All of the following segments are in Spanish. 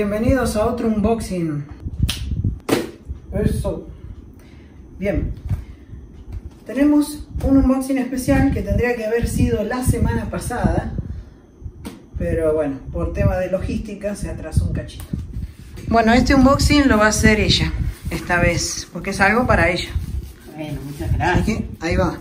Bienvenidos a otro unboxing. Eso. Bien. Tenemos un unboxing especial que tendría que haber sido la semana pasada, pero bueno, por tema de logística se atrasó un cachito. Bueno, este unboxing lo va a hacer ella esta vez, porque es algo para ella. Bueno, muchas gracias. Así que ahí va.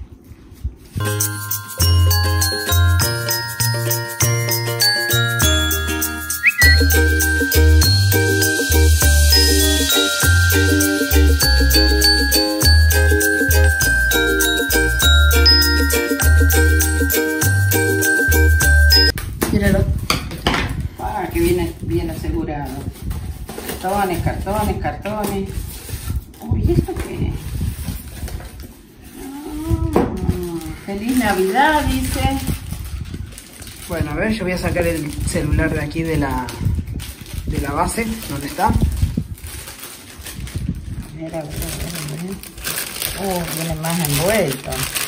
Míralo. Ah, que viene bien asegurado. Cartones, cartones, cartones. Uy, ¿y esto qué es? Feliz Navidad, dice. Bueno, a ver, yo voy a sacar el celular de aquí de la base. ¿Dónde está? A ver. Viene más envuelto.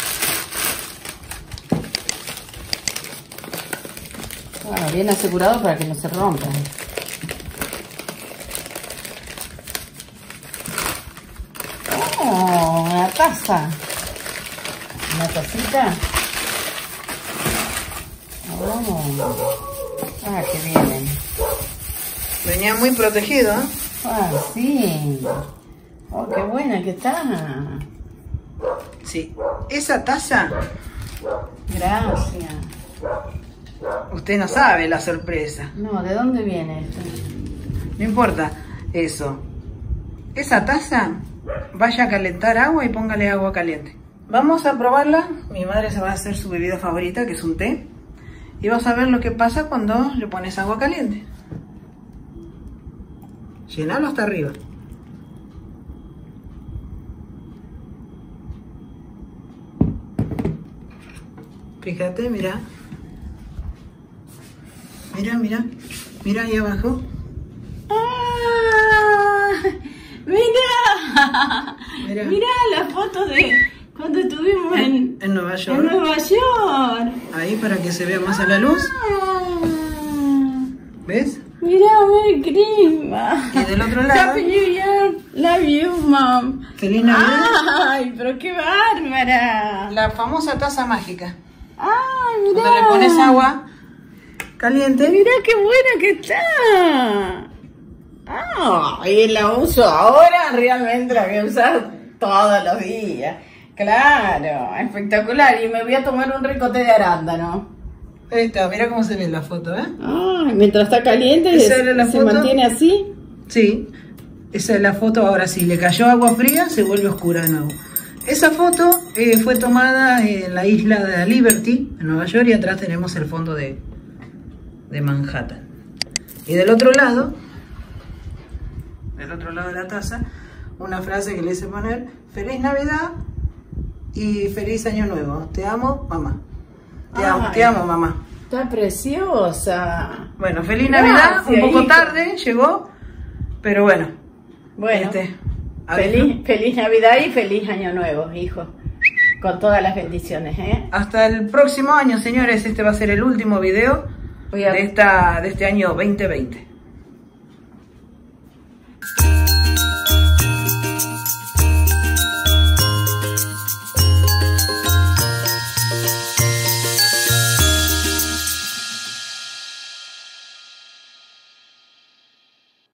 Bueno, bien asegurado para que no se rompa. Oh, una taza. Una tacita. Oh. Ah, que bien. Venía muy protegido, ¿eh? Ah, sí. Oh, qué buena que está. Sí. Esa taza, Gracias. usted no sabe la sorpresa. No, ¿de dónde viene esto? No importa eso. Esa taza, vaya a calentar agua y póngale agua caliente. Vamos a probarla. Mi madre se va a hacer su bebida favorita, que es un té. Y vas a ver lo que pasa cuando le pones agua caliente. Llenalo hasta arriba. Fíjate, mira. Mira ahí abajo. ¡Ah! ¡Mira! Mira la foto de cuando estuvimos en Nueva York. En Nueva York. Ahí para que se vea más a la luz. ¿Ves? Mira, Merry Christmas. Y del otro lado. Happy New Year. Love you, mom. Feliz Navidad. Ay, pero qué bárbara. La famosa taza mágica. Ay, mira. Cuando le pones agua caliente. Mira qué buena que está. Ah, y la uso ahora, realmente la voy a usar todos los días. Claro, espectacular. Y me voy a tomar un rico té de arándano. Ahí está, mira cómo se ve en la foto, ¿eh? Ay, mientras está caliente, ¿Esa era la se foto? mantiene así. Sí, esa es la foto. Ahora sí, le cayó agua fría, se vuelve oscura de nuevo. Esa foto fue tomada en la isla de Liberty, en Nueva York, y atrás tenemos el fondo de Manhattan. Y del otro lado de la taza, una frase que le hice poner: Feliz Navidad y Feliz Año Nuevo. Te amo, mamá. Te amo, mamá. Está preciosa. Bueno, feliz Navidad, Gracias, un poco hijo. tarde llegó, pero bueno. Bueno, adiós. feliz Navidad y feliz Año Nuevo, hijo. Con todas las bendiciones, ¿eh? Hasta el próximo año, señores. Este va a ser el último video de este año 2020.